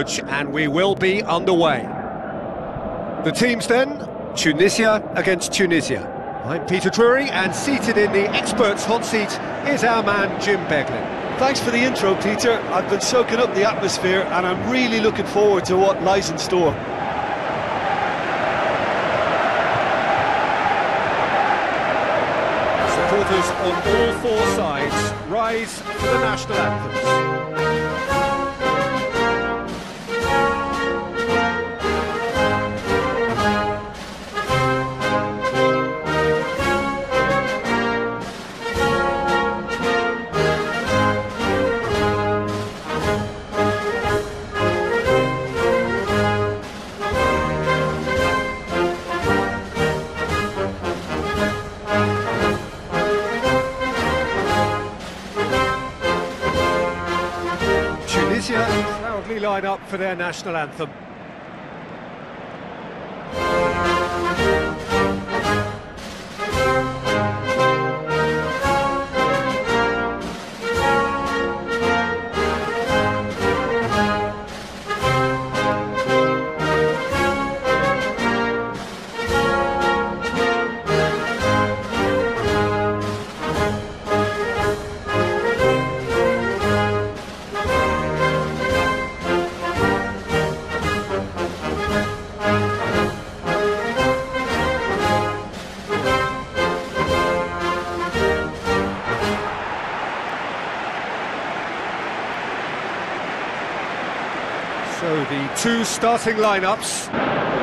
emerge and we will be underway. The teams then, Tunisia against Tunisia. I'm Peter Drury, and seated in the experts' hot seat is our man Jim Beglin. Thanks for the intro, Peter. I've been soaking up the atmosphere and I'm really looking forward to what lies in store. Supporters on all four sides rise for the national anthems. Tunisia proudly line up for their national anthem. So the two starting lineups.